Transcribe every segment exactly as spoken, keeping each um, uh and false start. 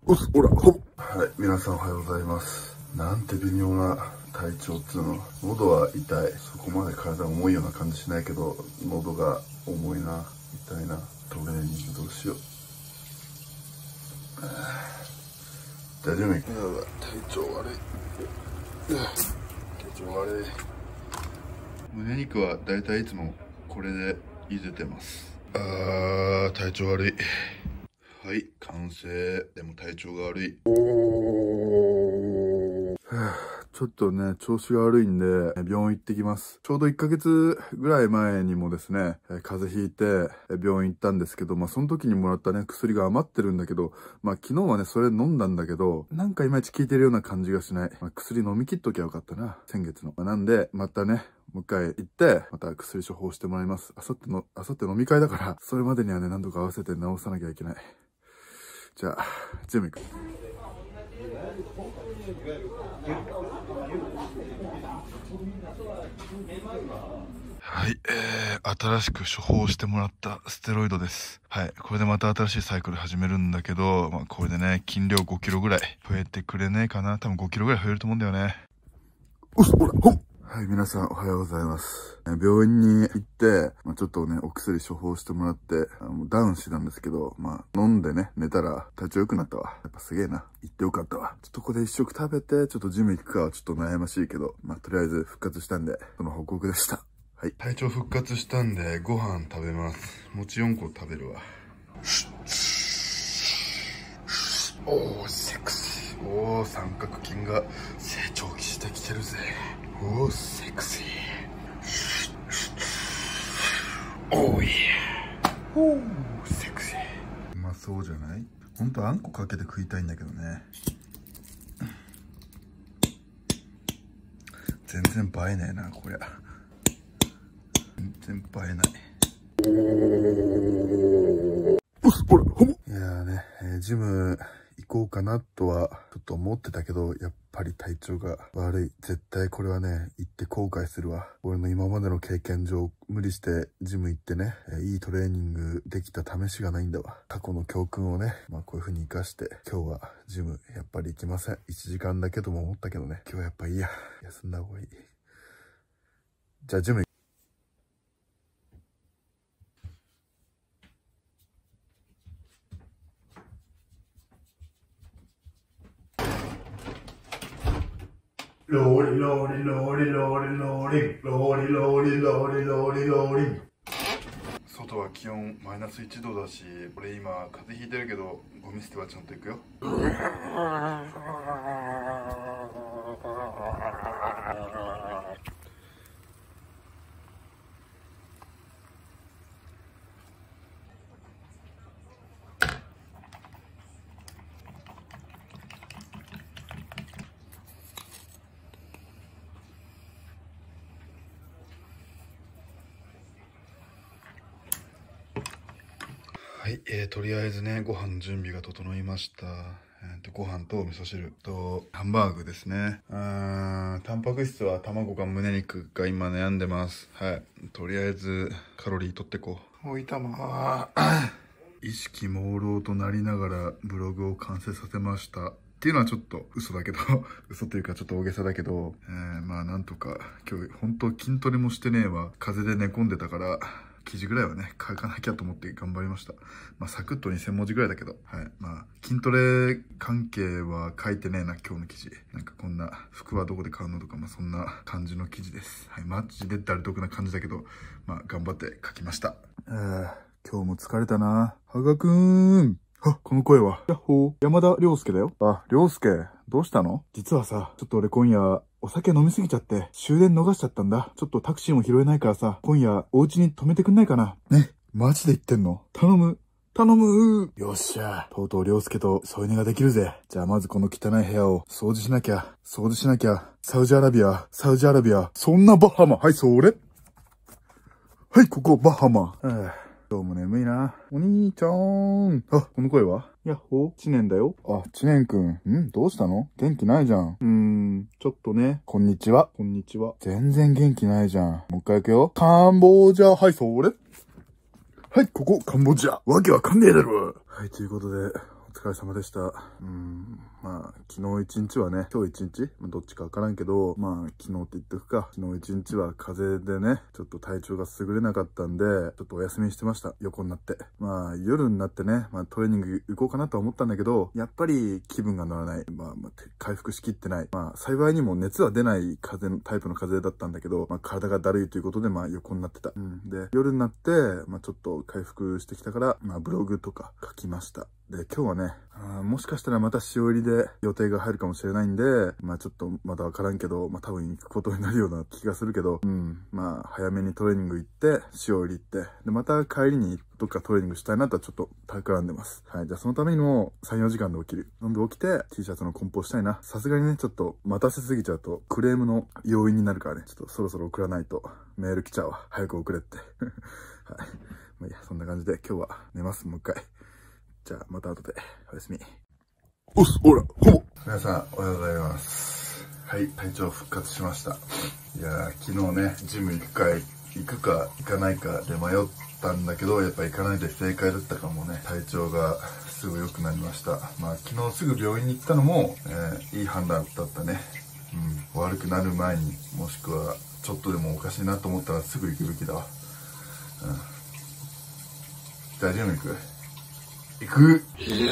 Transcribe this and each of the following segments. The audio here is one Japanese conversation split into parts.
おす、ほら、ほはい、皆さんおはようございます。なんて微妙な体調っつうの。喉は痛い。そこまで体重いような感じしないけど、喉が重いな。痛いな。トレーニングどうしよう。大丈夫？やばい、体調悪い。体調悪い。胸肉はだいたいいつもこれで茹でてます。あー、体調悪い。はい、完成。でも体調が悪い。ちょっとね、調子が悪いんで、病院行ってきます。ちょうどいっかげつぐらい前にもですね、風邪ひいて病院行ったんですけど、まあその時にもらったね、薬が余ってるんだけど、まあ昨日はね、それ飲んだんだけど、なんかいまいち効いてるような感じがしない。まあ、薬飲み切っときゃよかったな、先月の。まあ、なんで、またね、もう一回行って、また薬処方してもらいます。あさっての、あさって飲み会だから、それまでにはね、何とか合わせて治さなきゃいけない。じゃあ、ジム行く。はい、えー、新しく処方してもらったステロイドです。はい、これでまた新しいサイクル始めるんだけど、まあこれでね、筋量ごキロぐらい増えてくれねえかな。多分ごキロぐらい増えると思うんだよね。おっ、ほら、ほっ。はい、皆さんおはようございます。病院に行って、まあ、ちょっとね、お薬処方してもらって、あのダウンしてたんですけど、まあ、飲んでね、寝たら体調良くなったわ。やっぱすげえな。行ってよかったわ。ちょっとここで一食食べて、ちょっとジム行くかはちょっと悩ましいけど、まあ、とりあえず復活したんで、その報告でした。はい。体調復活したんで、ご飯食べます。餅よんこ食べるわ。おー、セクシー。おー、三角筋が成長してきてるぜ。おー、セクシー。おーい。おー、セクシー。うまそうじゃない？ほんとあんこかけて食いたいんだけどね。全然映えねえな、こりゃ。全然映えない。おっ、ほら、ほぼ。いやーね、えー、ジム行こうかなとはちょっと思ってたけど、やっぱり体調が悪い。絶対これはね、行って後悔するわ。俺の今までの経験上、無理してジム行ってね、えー、いいトレーニングできた試しがないんだわ。過去の教訓をね、まあこういう風に活かして、今日はジムやっぱり行きません。いちじかんだけとも思ったけどね、今日はやっぱいいや。休んだ方がいい。じゃあジム行く。ローリローリローリローリローリローリローリローリローリローリ。外は気温マイナスいちどだし、俺今風邪ひいてるけどゴミ捨てはちゃんと行くよ。はい、えー、とりあえずね、ご飯の準備が整いました。えー、とご飯と味噌汁とハンバーグですね。うーん、タンパク質は卵か胸肉が今悩んでます。はい、とりあえずカロリー取ってこう。おいたまー。意識朦朧となりながらブログを完成させました。っていうのはちょっと嘘だけど、嘘というかちょっと大げさだけど、えー、まあなんとか、今日本当筋トレもしてねえわ。風邪で寝込んでたから、記事ぐらいはね、書かなきゃと思って頑張りました。まあ、サクッとにせんもじぐらいだけど、はい。まあ、筋トレ関係は書いてねえな、今日の記事。なんかこんな、服はどこで買うのとか、まあ、そんな感じの記事です。はい。マジで誰得な感じだけど、まあ、頑張って書きました。えー、今日も疲れたな。はがくーん。あ、この声は。やっほー。山田涼介だよ。あ、涼介、どうしたの？実はさ、ちょっと俺今夜、お酒飲みすぎちゃって、終電逃しちゃったんだ。ちょっとタクシーも拾えないからさ、今夜、お家に泊めてくんないかな？ね、マジで言ってんの？頼む。頼むー。よっしゃ。とうとう涼介と添い寝ができるぜ。じゃあまずこの汚い部屋を掃除しなきゃ。掃除しなきゃ。サウジアラビア、サウジアラビア。そんなバハマ。はい、それ。はい、ここ、バハマ。今日も眠いな。お兄ちゃーん。あ、この声は？やっほー、知念だよ。あ、知念くん。ん？どうしたの？元気ないじゃん。うーん、ちょっとね。こんにちは。こんにちは。全然元気ないじゃん。もう一回行くよ。カンボジア。はい、それ。はい、ここ、カンボジア。わけわかんねえだろ。はい、ということで、 疲れ様でした。うん、まあ、昨日一日はね、今日一日、まあ、どっちかわからんけど、まあ、昨日って言っておくか、昨日一日は風邪でね、ちょっと体調が優れなかったんで、ちょっとお休みしてました。横になって。まあ、夜になってね、まあ、トレーニング行こうかなとは思ったんだけど、やっぱり気分が乗らない。まあ、まあ、回復しきってない。まあ、幸いにも熱は出ない風邪のタイプの風邪だったんだけど、まあ、体がだるいということで、まあ、横になってた。うん。で、夜になって、まあ、ちょっと回復してきたから、まあ、ブログとか書きました。で、今日はね、あもしかしたらまたしおりで予定が入るかもしれないんで、まあちょっとまだわからんけど、まあ多分行くことになるような気がするけど、うん、まあ早めにトレーニング行って、しおり行って、で、また帰りにどっかトレーニングしたいなとはちょっと企んでます。はい、じゃあそのためにもさん、よじかんで起きる。飲んで起きて T シャツの梱包したいな。さすがにね、ちょっと待たせすぎちゃうとクレームの要因になるからね、ちょっとそろそろ送らないとメール来ちゃうわ。早く送れって。はい。まあいいや、そんな感じで今日は寝ます、もう一回。じゃあ、また後で。おやすみ。おっす、ほら、ほぼ皆さん、おはようございます。はい、体調復活しました。いやー、昨日ね、ジム行くか、行くか行かないかで迷ったんだけど、やっぱ行かないで正解だったかもね。体調がすぐ良くなりました。まあ、昨日すぐ病院に行ったのも、えー、いい判断だったね。うん、悪くなる前に、もしくは、ちょっとでもおかしいなと思ったらすぐ行くべきだわ。うん。じゃあ、ジム行く？行く。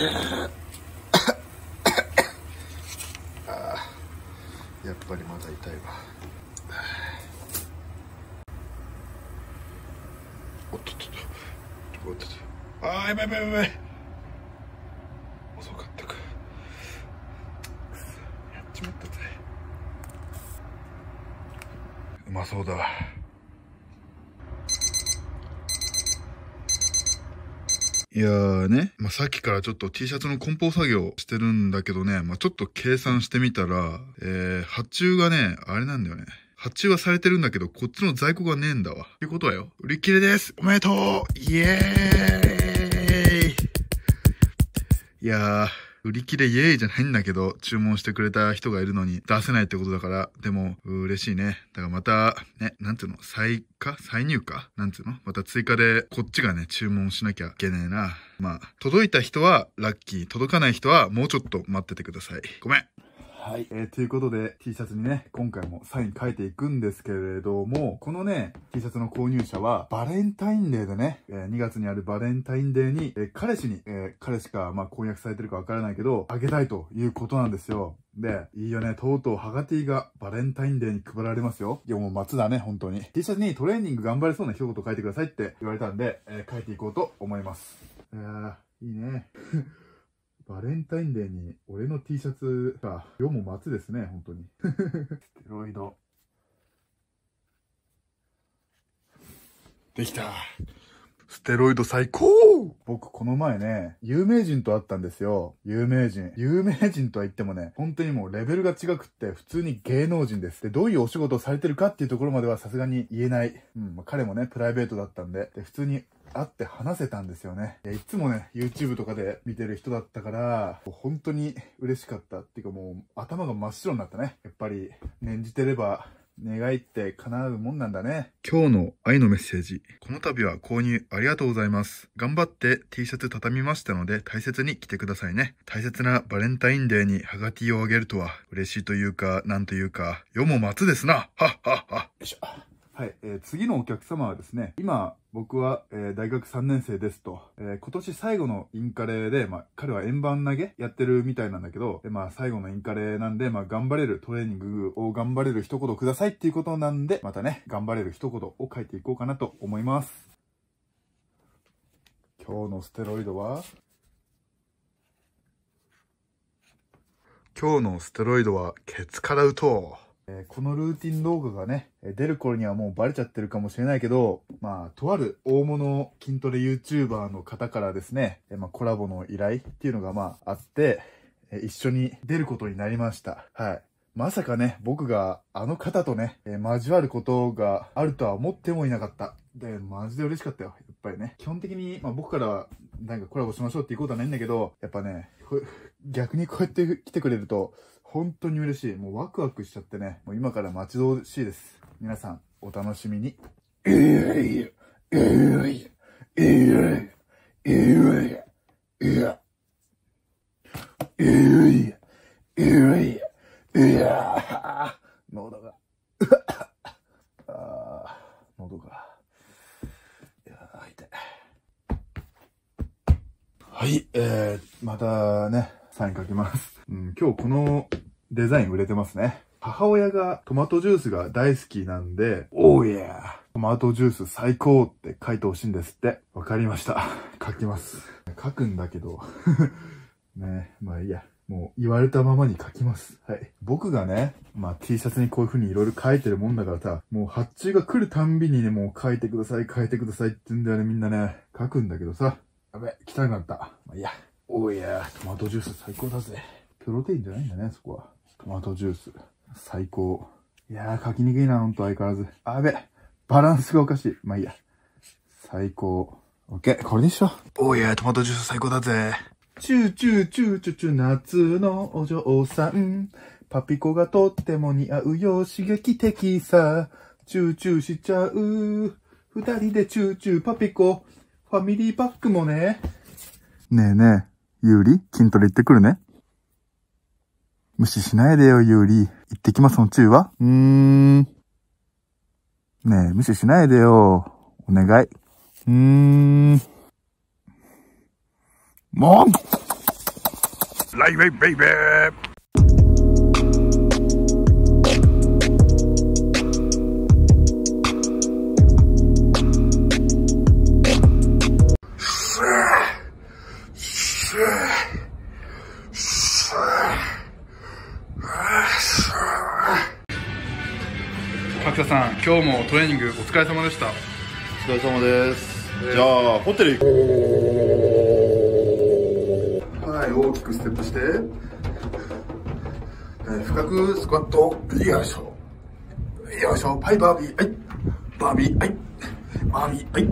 あやっぱりまだ痛いわ。おっとっとっとおっとっと、あーやばいやばいやばい、遅かったか。やっちまったぜ。うまそうだわ。いやーね、まあ、さっきからちょっと T シャツの梱包作業してるんだけどね、まあ、ちょっと計算してみたら、えー、発注がね、あれなんだよね。発注はされてるんだけど、こっちの在庫がねえんだわ。っていうことはよ、売り切れです。おめでとうイエーイ。いやー、売り切れイエーイじゃないんだけど、注文してくれた人がいるのに出せないってことだから、でも、嬉しいね。だからまた、ね、なんていうの、再加再入荷なんていうのまた追加で、こっちがね、注文しなきゃいけねえな。まあ、届いた人はラッキー、届かない人はもうちょっと待っててください。ごめん。はい。えー、ということで T シャツにね、今回もサイン書いていくんですけれども、このね、T シャツの購入者は、バレンタインデーでね、えー、にがつにあるバレンタインデーに、えー、彼氏に、えー、彼氏か、まあ、婚約されてるかわからないけど、あげたいということなんですよ。で、いいよね、とうとうハガティがバレンタインデーに配られますよ。いやもう待つだね、本当に。T シャツにトレーニング頑張れそうな一言書いてくださいって言われたんで、えー、書いていこうと思います。いやー、いいね。バレンタインデーに俺の T シャツか。世も待つですね、本当に。ステロイド。できた。ステロイド最高。僕この前ね、有名人と会ったんですよ。有名人。有名人とは言ってもね、本当にもうレベルが違くって、普通に芸能人です。で、どういうお仕事をされてるかっていうところまではさすがに言えない。うん、まあ、彼もね、プライベートだったんで、で普通に会って話せたんですよね。いや、いつもね、YouTube とかで見てる人だったから、本当に嬉しかったっていうかもう、頭が真っ白になったね。やっぱり、念じてれば、願いって叶うもんなんだね。今日の愛のメッセージ。この度は購入ありがとうございます。頑張って T シャツ畳みましたので大切に着てくださいね。大切なバレンタインデーにハガティをあげるとは嬉しいというか、なんというか、世も待つですな。はっはっは。よいしょ。はい、えー、次のお客様はですね、今、僕は、えー、大学さんねん生ですと、えー、今年最後のインカレで、まあ、彼は円盤投げやってるみたいなんだけど、でまあ、最後のインカレなんで、まあ、頑張れるトレーニングを頑張れる一言くださいっていうことなんで、またね、頑張れる一言を書いていこうかなと思います。今日のステロイドは今日のステロイドはケツから打とう。えー、このルーティン動画がね、出る頃にはもうバレちゃってるかもしれないけど、まあ、とある大物筋トレ YouTuber の方からですね、えー、まあ、コラボの依頼っていうのがまああって、えー、一緒に出ることになりました。はい。まさかね、僕があの方とね、えー、交わることがあるとは思ってもいなかった。で、マジで嬉しかったよ。やっぱりね。基本的に、まあ僕からはなんかコラボしましょうっていうことはないんだけど、やっぱね、逆にこうやって来てくれると、本当に嬉しい。もうワクワクしちゃってね。もう今から待ち遠しいです。皆さん、お楽しみに。えいえいえいえいえいうい、うい、うや喉が。あー、喉が。いやー、痛い。はい、えー、またね、サイン書きます。うん、今日このデザイン売れてますね。母親がトマトジュースが大好きなんで、おーいやトマトジュース最高って書いてほしいんですって。わかりました。書きます。書くんだけど。ね、まあいいや。もう言われたままに書きます。はい。僕がね、まあ T シャツにこういう風にいろいろ書いてるもんだからさ、もう発注が来るたんびにね、もう書いてください、書いてくださいって言うんだよね、みんなね。書くんだけどさ。やべ、汚くなった。まあいいや。おいや、トマトジュース最高だぜ。プロテインじゃないんだね、そこは。トマトジュース。最高。いやー、書きにくいな、ほんと相変わらず。あ、やべ。バランスがおかしい。まあいいや。最高。オッケー、これでしょ。おいや、トマトジュース最高だぜ。チューチューチューチューチュー夏のお嬢さん。パピコがとっても似合うよ、刺激的さ。チューチューしちゃう。二人でチューチューパピコ。ファミリーパックもね。ねえねえ、ユーリ、筋トレ行ってくるね。無視しないでよ、ユーリ。行ってきます、そのチューは。うーん。ねえ、無視しないでよ。お願い。うーん。もうライベイベイベー角田さん、今日もトレーニングお疲れ様でした。 お疲れ様です。じゃあホテル行こう。はい、大きくステップして、えー、深くスクワット。よいしょよいしょ。はい、バービー、はいバービー、はいバービー、はい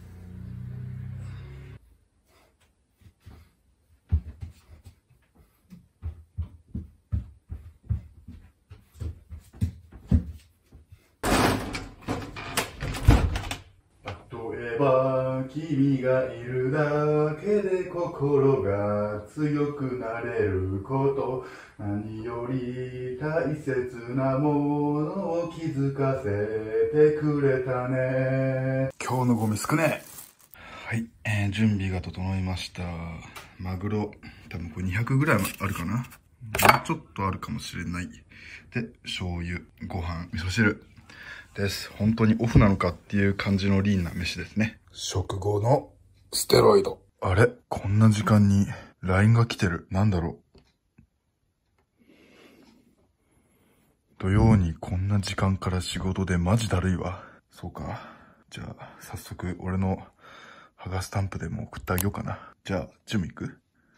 君がいるだけで心が強くなれること、何より大切なものを気づかせてくれたね。今日のゴミ少ねえ。はい、えー、準備が整いました。マグロ、多分これにひゃくぐらいあるかな。もうちょっとあるかもしれない。で、醤油、ご飯、味噌汁です。本当にオフなのかっていう感じのリーンな飯ですね。食後のステロイド。あれ？こんな時間に ライン が来てる。なんだろう。土曜にこんな時間から仕事でマジだるいわ。そうか。じゃあ、早速俺のハガスタンプでも送ってあげようかな。じゃあ、ジム行く？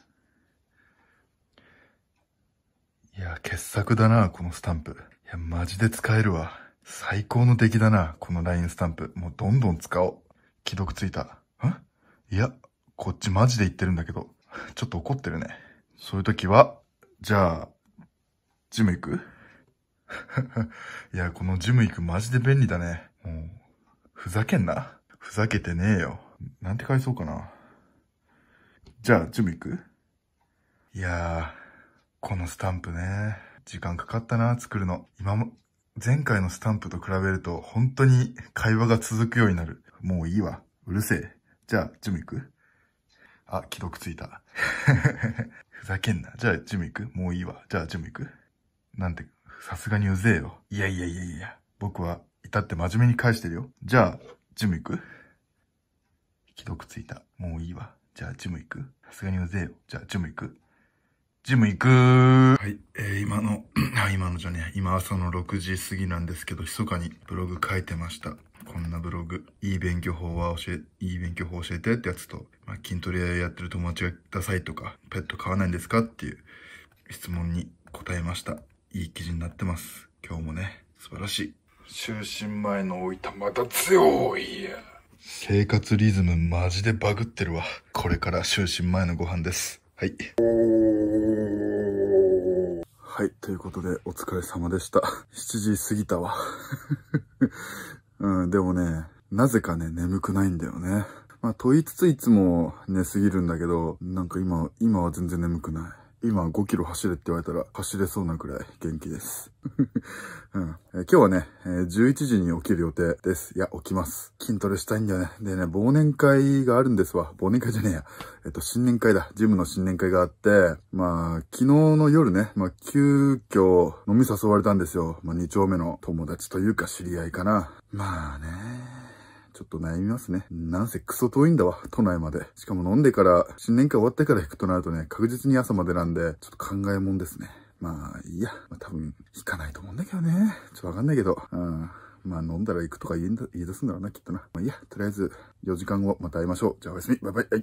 いや、傑作だな、このスタンプ。いや、マジで使えるわ。最高の出来だな、この ライン スタンプ。もうどんどん使おう。既読ついた。ん？いや、こっちマジで言ってるんだけど。ちょっと怒ってるね。そういう時は、じゃあ、ジム行く？いや、このジム行くマジで便利だね。もう、ふざけんな。ふざけてねえよ。なんて返そうかな。じゃあ、ジム行く？いやー、このスタンプね。時間かかったな、作るの。今も、前回のスタンプと比べると、本当に会話が続くようになる。もういいわ。うるせえ。じゃあ、ジム行く？あ、既読ついた。ふざけんな。じゃあ、ジム行く？もういいわ。じゃあ、ジム行く？なんて、さすがにうぜえよ。いやいやいやいや。僕は、至って真面目に返してるよ。じゃあ、ジム行く？既読ついた。もういいわ。じゃあ、ジム行く？さすがにうぜえよ。じゃあ、ジム行く？ジム行くー。はい、えー、今の、今のじゃねえ、今朝のろくじ過ぎなんですけど、密かにブログ書いてました。こんなブログ。いい勉強法は教え、いい勉強法教えてってやつと、まあ、筋トレやってる友達がダサいとか、ペット飼わないんですかっていう質問に答えました。いい記事になってます。今日もね、素晴らしい。就寝前の大分また強いや。生活リズムマジでバグってるわ。これから就寝前のご飯です。はい。はい。ということで、お疲れ様でした。しちじ過ぎたわ。うん、でもね、なぜかね、眠くないんだよね。まあ、と言いつついつも寝すぎるんだけど、なんか今、今は全然眠くない。 今ごキロ走れって言われたら走れそうなくらい元気です。うん、えー今日はね、えーじゅういちじに起きる予定です。いや、起きます。筋トレしたいんだよね。でね、忘年会があるんですわ。忘年会じゃねえや。えっと、新年会だ。ジムの新年会があって、まあ、昨日の夜ね、まあ、急遽飲み誘われたんですよ。まあ、に丁目の友達というか知り合いかな。まあね。ちょっと悩みますね。なんせクソ遠いんだわ、都内まで。しかも飲んでから、新年会終わってから行くとなるとね、確実に朝までなんで、ちょっと考えもんですね。まあ、いいや。まあ、多分、行かないと思うんだけどね。ちょっとわかんないけど。うん。まあ、飲んだら行くとか言いんだ言い出すんだろうな、きっとな。まあいいや。とりあえず、よじかんごまた会いましょう。じゃあおやすみ。バイバイ。はい。